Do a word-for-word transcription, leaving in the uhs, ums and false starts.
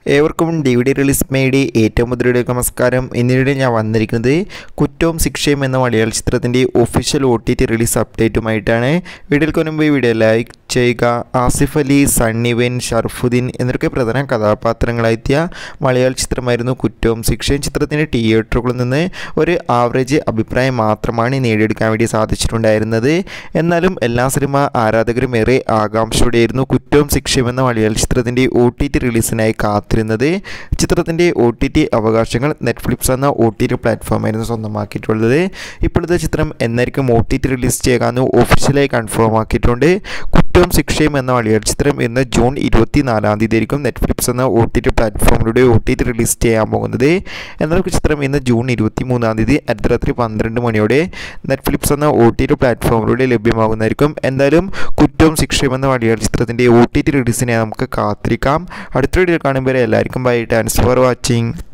ഏവർക്കും D V D release മേടി ഏറ്റവും മുതലയുടെ നമസ്കാരം. ഇന്നിടെ ഞാൻ വന്നിരിക്കുന്നത് കുറ്റവും ശിക്ഷയും എന്ന മലയാള ചിത്രത്തിൻ്റെ official O T T release അപ്ഡേറ്റുമായിട്ടാണ്. വീഡിയോയ്ക്ക് മുൻപ് വീഡിയോ ലൈക്ക് ചെയ്യുക. ആസിഫ് അലി, സണ്ണി വെൻ, ഷർഫുദ്ദീൻ എന്നൊക്കെ പ്രധാന കഥാപാത്രങ്ങളായെത്തിയ മലയാള ചിത്രമായിരുന്നു കുറ്റവും ശിക്ഷയും. ചിത്രത്തിൻ്റെ തിയേറ്ററുകളിൽ നിന്ന് ഒരു ആവറേജ് അഭിപ്രായം മാത്രമാണ് നേടിയെടുക്കാൻ വേണ്ടി സാധിച്ചിട്ടുണ്ടായിരുന്നത്. എന്നാലും എല്ലാ സിനിമ ആരാധകരും ഏറെ ആകാംക്ഷയോടെയായിരുന്നു കുറ്റവും ശിക്ഷയും എന്ന മലയാള ചിത്രത്തിൻ്റെ ഒ ടി ടി റിലീസിനായി കാത്തിരുന്നത്. ചിത്രത്തിൻ്റെ ഒ ടി ടി അവകാശങ്ങൾ നെറ്റ്ഫ്ലിക്സ് എന്ന ഒ ടി ടി പ്ലാറ്റ്ഫോമായിരുന്നു സ്വന്തമാക്കിയിട്ടുള്ളത്. ഇപ്പോഴത്തെ ചിത്രം എന്നായിരിക്കും ഒ ടി ടി റിലീസ് ചെയ്യാമെന്ന് ഒഫീഷ്യലായി കൺഫേം ആക്കിയിട്ടുണ്ട്. കുറ്റവും ശിക്ഷയും എന്ന മലയാള ചിത്രം ഇന്ന് ജൂൺ ഇരുപത്തി നാലാം തീയതി ആയിരിക്കും നെറ്റ്ഫ്ലിക്സ് എന്ന ഒ ടി ടി പ്ലാറ്റ്ഫോമിലൂടെ ഒ ടി ടി റിലീസ് ചെയ്യാൻ പോകുന്നത്. എന്നാൽ ചിത്രം ഇന്ന് ജൂൺ ഇരുപത്തി മൂന്നാം തീയതി അർദ്ധരാത്രി പന്ത്രണ്ട് മണിയോടെ നെറ്റ്ഫ്ലിക്സ് എന്ന ഒ ടി ടി പ്ലാറ്റ്ഫോമിലൂടെ ലഭ്യമാകുന്നതായിരിക്കും. എന്തായാലും കുറ്റവും ശിക്ഷയും എന്ന മലയാള ചിത്രത്തിൻ്റെ ഒ ടി ടി റിലീസിനെ നമുക്ക് കാത്തിരിക്കാം. അടുത്ത വീഡിയോ കാണുമ്പോൾ എല്ലാവർക്കും ബൈ. Thanks for watching.